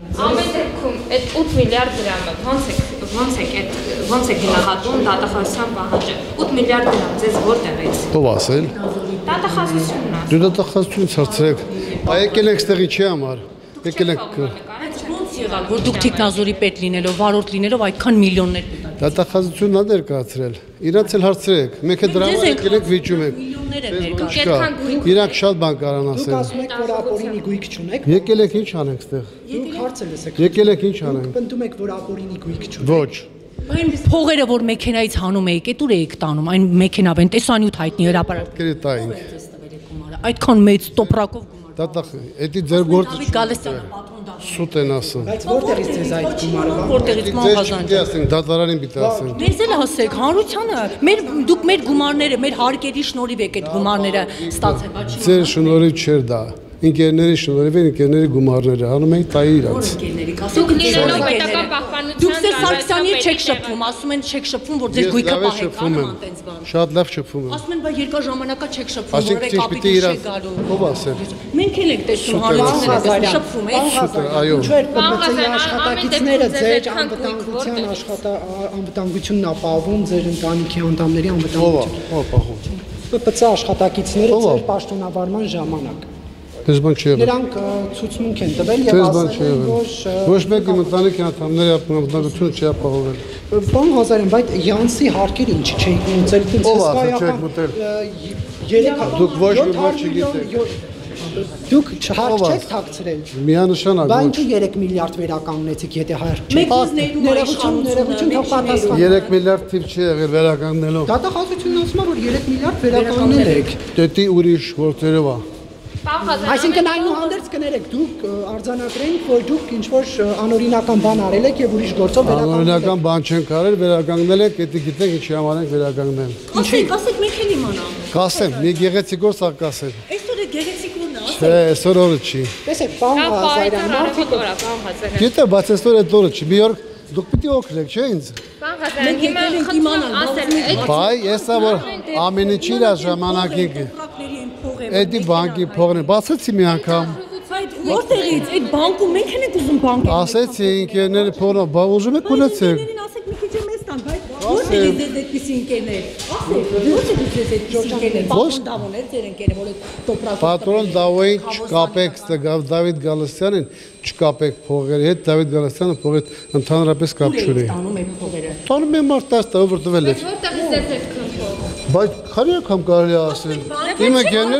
Ամեն դեպքում այդ 8 միլիարդ դրամը ոնց է գնահատում դատախազության պահանջը 8 միլիարդ դրամ ձեզ որտեղից Ով ասել Դատախազությունն է Դու դատախազությունից հարցրեք եկել եք ստեղի չի համար եկել եք Ոնց եղավ որ դուք Տիկնազորի պետ լինելով վարորդ լինելով այդքան միլիոններ Դատախազությունն ա ներկայացրել իրանց էլ հարցրեք մեկ է դրամը եկել եք վիճում եք Իրանք շատ բան կարան ասել Դուք ասում եք որ ապօրինի գույք չունեք Եկել եք ինչ անենք ստեղ Դուք հարցը լսեք Եկել եք ինչ անենք Դուք պնդում եք որ ապօրինի գույք չունեք Ոչ Այն փողերը որ մեքենայից հանում եք էդ ուր եք տանում այն մեքենավեն տեսանյութ հայտնի հրապարակ Կերի տայինք Այդքան մեծ տոպրակով գումար Դատախ էդի ձեր գործը Դավիթ Գալստյանը պատրոն դա Սուտ են ասում Բայց որտեղից ձեզ այդ գումարը որտեղից մահազան Դե ասենք դատարանին պիտի ասենք Մեզ էլ ասեք հանրությանը դուք մեր գումարները մեր հարկերի շնորհիվ եք այդ գումարները ստացել Ձեր շնորհիվ չէր դա Ինկերների շնորհիվ են ինկերների գումարները հանում էին տայի իրաց Դուք լինելով պետական պահպանության Դուք Սարգսյանի չեք շփվում, ասում են չեք շփվում, որ ձեր գույքը պահեք, անում անտենց բան։ Շատ լավ շփվում եմ։ Ասում են, բա երկար ժամանակա չեք շփվում, Ասենք որևէ կապի պիտի դուք իրաց չեք գալու։ ով ասել։ Մենք էլ ենք տեսնում հանրությունները շփվում եք։ Շուտ այո։ Ինչու էր ՊՊՑ-ի աշխատակիցները ձեր անվտանգությունն ապահովում ձեր ընտանիքի անդամների անվտանգությունը։ Ով պահում։ ՊՊՑ աշխատակիցները ձեր պաշտոնավարման ժամանակ Դες բան չի եղել։ Նրանք ցուցմունք են տվել եւ Դες բան չի ասել են եղել։ Ոչ մեկի ընտանիքի անդամների անվտանգությունը չի ապահովել։ Պարոն Ղազարյան, բայց Յանսի հարկերը ինչի չէիք մուծել, դից Ով ասել չեք մուծել։ 3 Դուք ոչ մի բան չգիտեք։ Դուք հարկ չեք թաքցրել։ Միանշանակ Բայց ոչ։ ինչու 3 միլիարդ վերականգնեցիք, եթե հարկ Մեկ չի։ Ներողություն թող պատասխան։ 3 միլիարդ թիվ չի եղել վերականգնելով։ Դատախազությունն ասում է, որ 3 միլիարդ վերականգնել եք։ Դետի ուրիշ գործերով է։ Այսինքն այնուհանդերձ կներեք, դուք արձանագրենք, որ դուք ինչ-որ անօրինական բան արել եք եւ ուրիշ գործով վերականգնել եք։ Անօրինական բան չենք արել, վերականգնել եք, դա գիտենք ինչի համար ենք վերականգնել։ Ասեք, մենք էլ իմանանք։ Կասեմ, մի գեղեցիկ օր սա կասեմ։ Այսօր է գեղեցիկ օրն է, Չէ, այսօր օրը չի։ Տեսեք, պարոն Ղազարյան, մարդիկ Գիտե, բայց այսօր այդ օրը չի։ Մի օր դուք պիտի օգնեք, չէ՞ ինձ։ մենք եկել ենք իմանալ, Բայ, եսա որ ամեն ինչի իր ժամանակին Էդի բանկի փողն է, բացեցի մի անգամ։ Որտեղից այդ բանկում մենք ենք ուզում բանկը։ Ասեցի ինքերները փողը, բա ուզում եք ունեցեք։ Ասեք մի քիչ մեզ տան, բայց որտեղից է այդպիսի ընկերներ։ Ասեք, որտեղից է այդպիսի ընկերներ։ Պատրոն Դավոներ ձեր ընկերը, որ այդ տոպրակը։ Պատրոն Դավոյին չկապեք, Դավիթ Գալստյանին չկապեք փողերի հետ, Դավիթ Գալստյանը փողի ընդհանրապես կապ չունի։ Տանում եք փողերը։ Տանում եմ մարդաց տա, որ տվել եք։ Որտեղից է այդ քնքով Բայց քանի անգամ կարելի է ասել։ Իմ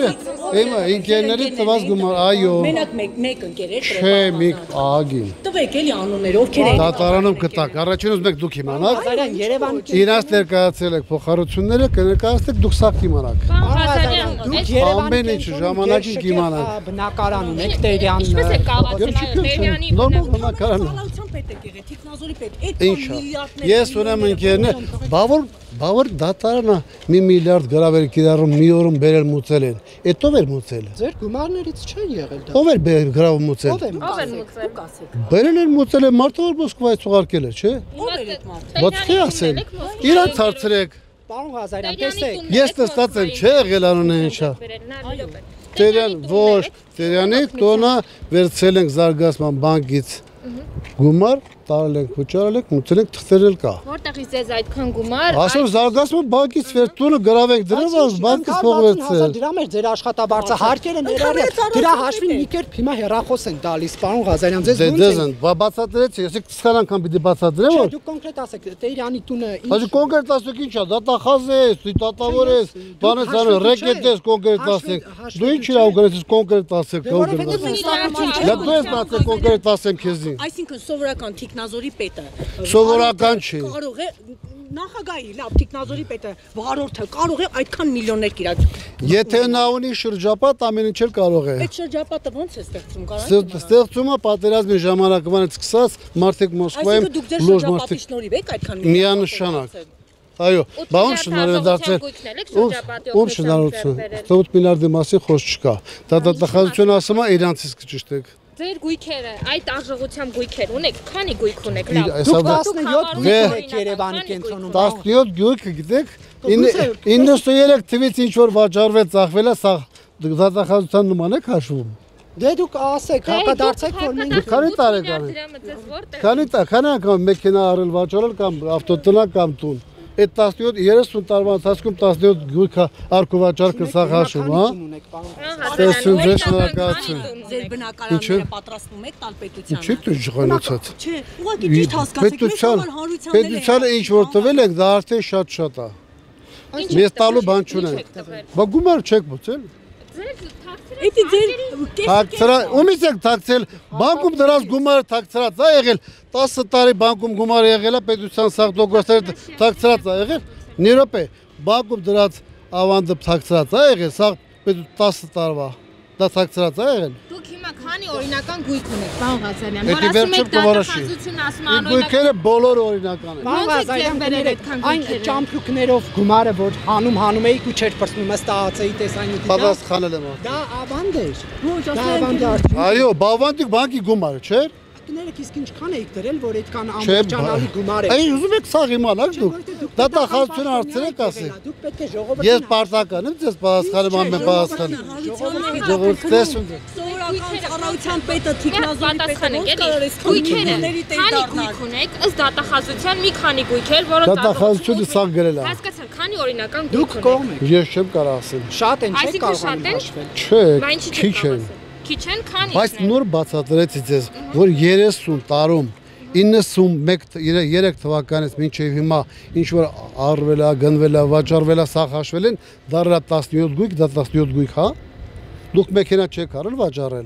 ինքերների տված գումար, այո։ Մենակ մեկ ընկեր է Չէ, մի աղագին։ տվեք էլի անունները, ովքեր են։ Դատարանում կտակ, առաջին ուզում եք դուք իմանաք։ Ղազարյան, Երևանի Իրանց ներկայացրել եք փոխհարությունները, կներկայացնեք դուք սա կիմանաք։ դուք Երևանի Ամեն ինչ ժամանակին կիմանաք։ բնակարան ունեք Տերյան։ Ինչպես է կալացել Տերյանի Նորմալ բնակարան։ Ծալացան պետ եք եղել, Տիկնազորի պետ։ Այդ Ինչա։ Ես ունեմ ընկերներ, բավոր դատարանը 1 միլիարդ գրավել կիրառում մի օրում բերել մուծել են։ Էդ ով էր մուծել։ Ձեր գումարներից չեն եղել դա։ Ով էր գրավում մուծել։ Ով է Ով են մուծել Բերել են մուծել են մարդը որ Մոսկվայից ուղարկել է, չէ։ ով էր այդ մարդը։ Ո՞ց չի ասել։ Իրանց հարցրեք։ Պարոն Ղազարյան, տեսեք։ Ես նստած եմ, չէ եղել անունը ինչա։ Տերյան ոչ, Տերյանի տոնը վերցել ենք զարգացման բանկից գումար տարել ենք, վճարել ենք, մուծել ենք, թղթերել կա։ Որտեղից է այդքան գումար Ասում զարգացման բանկից վերտունը գրավենք դրան, բանկից փող վերցրել։ Դրամ էր ձեր աշխատաբարձը հարկերը ներառյալ։ Դրա հաշվին մի կերպ հիմա հեռախոս են տալիս, պարոն Ղազարյան, ձեզ ո՞նց է։ Դեզն, բացատրեցի, ես քսան անգամ պիտի բացատրեմ, Չէ, որ դուք կոնկրետ ասեք, Տերյանի տունը Հաշի կոնկրետ ասեք ինչա, դատախազ ես, դու դատավոր ես, բանես անը ռեկետ ես կոնկրետ ասեք։ Դու ինչ իրավ գնացես կոնկրետ ասեք, կոնկրետ։ Դու ես բացել կոնկրետ ասեմ քեզին։ Այսինքն սովորական Տիկնազորի պետը Սովորական չի։ կարող է նախագահի լավ Տիկնազորի պետը վարորդը կարող է այդքան միլիոններ կիրառել։ Եթե նա ունի շրջապատ, ամեն ինչ էլ կարող է։ Այդ շրջապատը ո՞նց է ստեղծում կարող։ Ստեղծումը պատերազմի ժամանակվանից սկսած մարդիկ Մոսկվայում Այսինքն դուք ձեր լուրջ շրջապատի մարդիկ շնորհիվ եք այդքան միանշանակ։ Այո, բա ում շնորհիվ է դարձել։ Ում շնորհիվ։ 8 միլիարդի մասին խոսք չկա։ Դա դատախազությունը ասում է իրանցից ճիշտ է։ Ձեր գույքերը, այդ արժողությամբ գույքեր ունեք, քանի գույք ունեք, լավ։ Դուք 17 գույք եք Երևանի կենտրոնում։ 17 գույք գիտեք, 93 թվից ինչ որ վաճառվել, ծախվել է, սա դատախազության նման է քաշվում։ Դե դուք ասեք, հակադարձեք, որ մենք Քանի տարեկան եք։ Քանի անգամ մեքենա առել վաճառել կամ ավտոտնակ կամ տուն։ Այդ 17-30 տարվա ընթացքում 17 գույքա արքուվաճառ կսա հաշվում, հա։ Տեսնում ձեզ շնորհակալություն։ Ձեր բնակարանները պատրաստում եք տալ պետությանը։ Ինչի՞ դու ժողանոցած։ Չէ, ուղղակի ճիշտ հասկացեք, մենք հանրությանն Պետությանը ինչ որ տվել ենք, դա արդեն շատ է։ Մեզ տալու բան չունենք։ Բա գումար չեք բուծել։ Էդի ձեր Թաքցրա, ումից եք թաքցել, բանկում դրած գումարը թաքցրած է եղել, 10 տարի բանկում գումարը եղել է, պետության սաղ տոկոսները թաքցրած է եղել, մի րոպե, բանկում դրած ավանդը թաքցրած է եղել, սաղ 10 տարվա, դա թաքցրած է եղել։ Դուք հիմա քանի օրինական գույք ունեք, պարոն Ղազարյան, Էդի որ ասում եք վերջում դատախազություն, ասում Իմ գույքերը բոլոր օրինական են։ Բան Ղազարյան այն ճամփրուկներով գումարը որ հանում էիք ու չէր պրծնում, ըստահաց էի տեսանյութի։ Պատասխանել եմ։ Դա ավանդ էր։ Ոչ, Դա ասում ավանդ եք արդյունք։ Այո, բավանդիկ բանկի գումարը, չէ՞։ Կներեք իսկ ինչքան էիք դրել, որ այդքան Չէ, ամբողջանալի գումար է։ Այ ուզում եք սաղ իմանալ դուք։ Դատախազությունը արդյունք ասեք։ Դուք պետք է ժողովրդին Ես պարտական եմ ձեզ պատասխանում ամեն պատասխան։ Ժողովուրդ տեսում եք։ Սովորական ծառայության պետը թիկնազորի պատասխանեք պետը էլի։ Գույքերը, քանի գույք ունեք, ըստ դատախազության մի քանի գույքեր, որոնց Դատախազությունը սաղ գրել է։ Հասկացա, քանի օրինական դուք գույք կողմ ունեք։ եք։ Ես չեմ կարող ասել։ Շատ են, չէ՞ Այսինքն շատ կարող են։ հաշվել։ Չէ, Բա ինչի՞ քիչ չեք են։ Քիչ են, քանի։ Բայց նոր բացատրեցի ձեզ, որ 30 տարում 93 թվականից մինչև հիմա ինչ որ արվել է, գնվել է, վաճառվել է, սաղ հաշվել են, դառա 17 գույք, դա 17 գույք, հա։ Դուք մեքենա չեք արել վաճառել։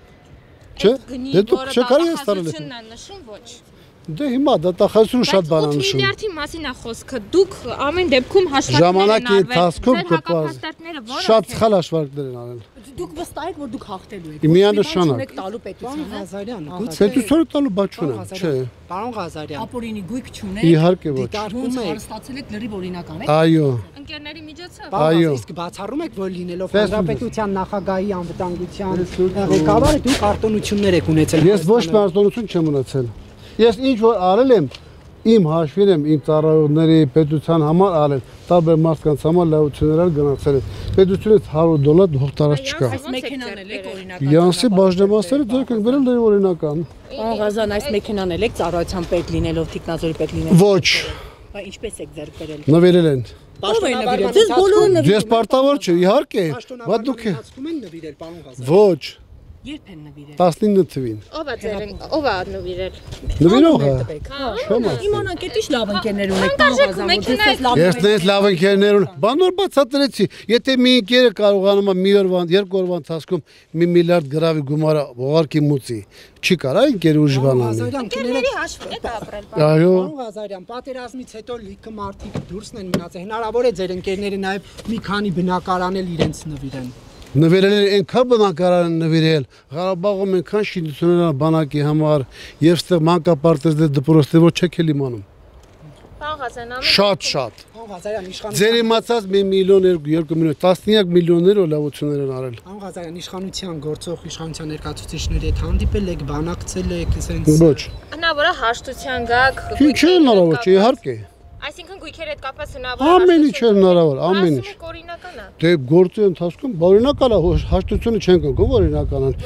Չէ՞։ Դե դուք չեք արել ես տարել։ Նշում ոչ։ Դե հիմա դատախազությունը շատ բան է 8 նշում։ միլիարդի մասին է խոսքը։ Դուք ամեն դեպքում հաշվարկներ Ժամանակի ընթացքում կպած շատ սխալ հաշվարկներ են արել։ Դուք վստահ եք, որ դուք հաղթելու եք։ Միանշանակ։ Եք տալու պետությանը։ Ղազարյան, Պետությունը տալու բաց չունեմ, չէ։ Պարոն Ղազարյան, Ապորինի գույք չունեք։ Իհարկե ոչ։ դիտարկում եք։ Հարստացել եք լրիվ օրինական եք։ Այո։ Ընկերների միջոցով։ Այո։ Իսկ բացառում եք, որ լինելով Տեսնում հանրապետության նախագահի անվտանգության ղեկավարը դուք արտոնություններ եք ունեցել։ Ես ոչ մի արտոնություն չեմ ունեցել։ Ես ինչ որ արել եմ, իմ հաշվին եմ իմ ծառայողների պետության համար արել, տարբեր մարդկանց համար լավություններ գնացել եմ։ Պետությունից $100 հողտարած չկա։ Այս մեքենան էլ եք օրինական։ Յանսի բաժնեմասերը ձեր եք վերել դեր օրինական։ Պարոն Ղազարյան, այս մեքենան էլ եք ծառայության պետ լինելով, թիկնազորի պետ լինելով։ Ոչ, Բա ինչպես եք ձեռք բերել։ նվիրել են։ Ո՞վ է նվիրել։ Ձեզ բոլորը նվիրել։ Ես պարտավոր չէ, իհարկե, բայց դուք Հաշտում են նվիրել, պարոն Ղազարյան։ ոչ, Երբ են նվիրել։ 19 թվին։ Ո՞վ է ձեր, ով է նվիրել։ Նվիրողը։ Հա։ Իմանանք էդ ինչ լավ ընկերներ ունեք, պարոն Ղազարյան, որ ձեզ լավ։ Ես դες լավ ընկերներ ունեմ։ Բանոր բացատրեցի, եթե մի ընկերը կարողանում է մի օրվա, երկու օրվա ընթացքում 1 միլիարդ գրավի գումարը ուղարկի մուծի, չի կարա ընկերը ուժ բանանի։ Ղազարյան, Ընկերների հաշվին եք ապրել։ Այո, Պարոն Ղազարյան, պատերազմից հետո լիքը մարդիկ դուրսն են մնացել։ Հնարավոր է ձեր ընկերները նաև մի քանի բնակարան էլ իրենց նվիրեն։ նվիրել են այնքան բնակարան նվիրել, Ղարաբաղում այնքան շինություններ բանակի համար, եւ ստեղ մանկապարտեզներ դպրոցներ որ չեք էլ իմանում։ Պարոն Ղազարյան, Շատ։ Պարոն Ղազարյան, Ձեր իմացած 1 միլիոն 2 միլիոն 13 միլիոններ լավություններ են արել։ Պարոն Ղազարյան, իշխանության գործող իշխանության ներկայացուցիչների հետ հանդիպել եք, բանակցել եք, ասենց։ Ոչ։ հնարավոր է հաշտության գաք։ Ինչ է հնարավոր չէ, իհարկե։ Այսինքն գույքերի հետ կապված հնարավոր Ամեն ինչ է հնարավոր, ամեն ինչ։ Ասում եք օրինական է։ Դե գործի ընթացքում օրինական է, հաշտությունը չենք անում, օրինական է։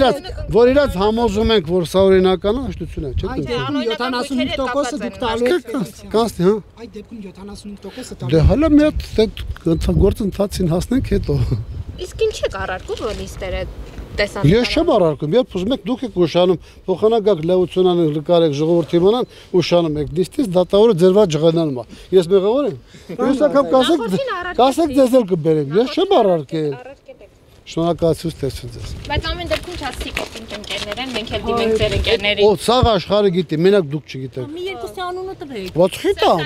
Որ իրաց համոզում ենք, որ սա օրինական է, հաշտություն է, չէ՞։ Այդ դեպքում 75%-ը դուք տալու եք։ Կանցնի, հա։ Այդ դեպքում 75%-ը Դե տալու։ հələ մի հատ գործընթացին հասնենք հետո։ Իսկ ինչ եք առարկում լիստերը տեսան։ Ես չեմ առարկում, երբ ուզում եք դուք եք ուշանում, փոխանակակ լավությունան նկարեք ժողովրդի իմանան, ուշանում եք լիստից, դատավորը ձեր վրա ջղայնանում է։ Ես մեղավոր եմ։ Ես ակամ կասեք ձեզ էլ կբերեմ։ Ես չեմ առարկել։ Շնորհակալություն տեսություն ձեզ։ Բայց ամեն դեպքում չասիկ եք ընկերներ են, մենք էլ դիմենք ձեր ընկերներին։ Օ, սաղ աշխարհը գիտի, մենակ դուք չգիտեք։ Մի երկուսի անունը տվեք։ Ո՞ց խիտամ։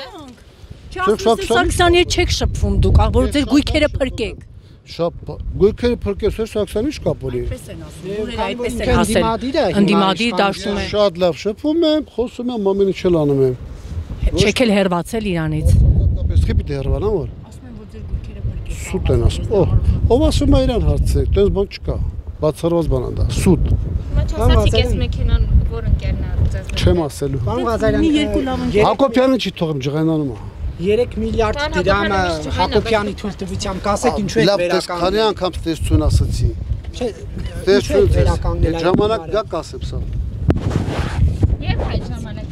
Սարգսյանի չեք շփվում դուք, որ ձեր գույքերը փրկեք։ Շապ, գույքերը փրկես Սարգսյանի չկապ ունի։ Այդպես են ասում, բոլորը այդպես են ասել։ Ընդդիմադիր դաշտում են։ Շատ լավ շփվում եմ, խոսում եմ, ամեն ինչ անում եմ։ Չեք էլ հերվածել իրանից։ Ապես խիպի դերվանա որ։ Ասում են, որ ձեր գույքերը փրկեք։ Սուտ են ասում։ Ով ասում է իրան հարցրեք, դες բան չկա։ Բացառված բան է դա, սուտ։ Հիմա չասացիք ես մեքենան որ ընկերն է ձեզ։ Չեմ ասելու։ Պարոն Ղազարյան, Մի երկու լավ ընկեր։ Հակոբյանը չի թողում ջղայնանում է։ 3 միլիարդ դրամը Հակոբյանի թույլտվությամբ կասեք ինչու եք Լավ, դες վերականգնել։ քանի անգամ տեսություն ասացի։ Չէ, Դե ինչու եք վերականգնել այդ ժամանակ գումարը։ գա կասեմ սա։ Երբ այդ ժամանակ։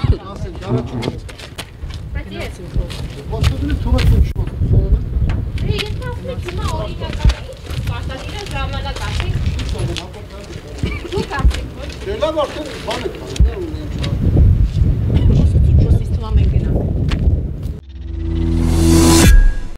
Բայց ես Ոստովի թողած ոչ։ Ես ասում հիմա օրինական ինչ պարտադիր ժամանակ ասեք։ Դուք ասեք ոչ։ Դե լավ արդեն բան է։